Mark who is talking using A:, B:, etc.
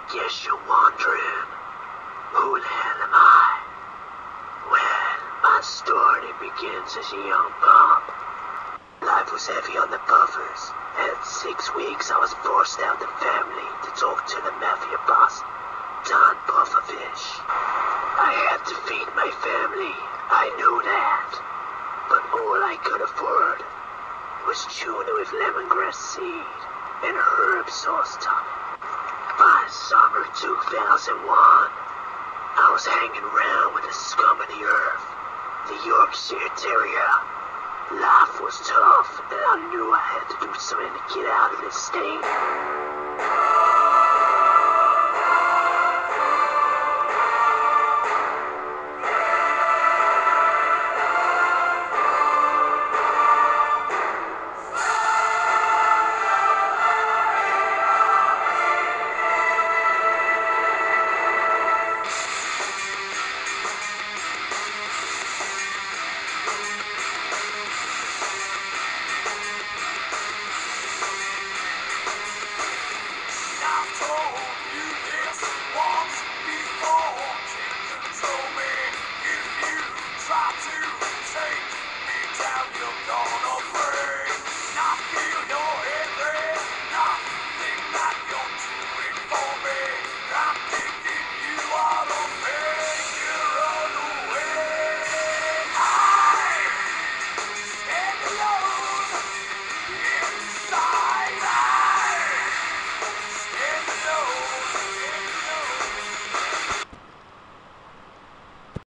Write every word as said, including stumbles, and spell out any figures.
A: Guess you're wondering, who the hell am I? Well, my story begins as a young pup. Life was heavy on the Puffers, and at six weeks I was forced out of the family to talk to the mafia boss, Don Pufferfish. I had to feed my family, I knew that. But all I could afford was tuna with lemongrass seed and herb sauce topping. By summer two thousand one, I was hanging around with the scum of the earth, the Yorkshire Terrier. Life was tough, and I knew I had to do something to get out of this state.